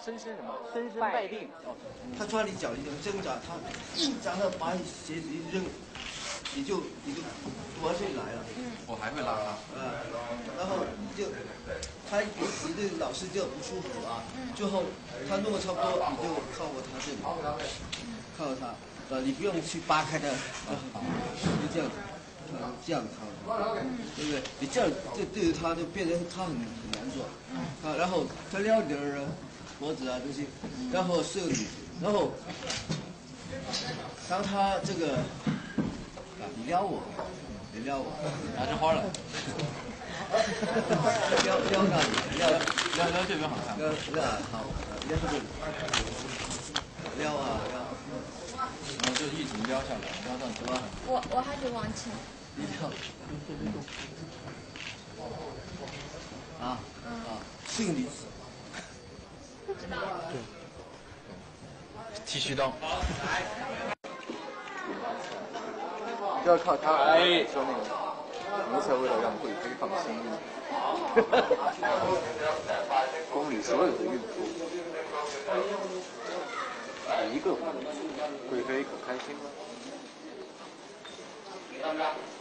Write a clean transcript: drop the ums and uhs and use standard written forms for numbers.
深深什么？深深败定。哦， 他抓你脚，你能挣扎，他硬张的把你鞋子一扔，你就夺起来了。 我还会拉他。 然后就他你对老师就不舒服啊。最后他弄得差不多，你就靠过他这里，靠他，你不用去扒开他，就这样子。这样操，对不对？你这样就对于他就变成他很难做，然后他撩你的脖子啊这些，然后射你，然后当他这个你撩我， 拿着花了， 撩哪里？ 撩这边好看， 撩好，撩这里，撩啊撩， 然后就一直撩下来，撩到什么？ 我还得往前。 你跳，性女子， 剃须刀， 就要靠他说那个，奴才为了让贵妃放心，宫里所有的孕妇，一个不能，贵妃可开心了。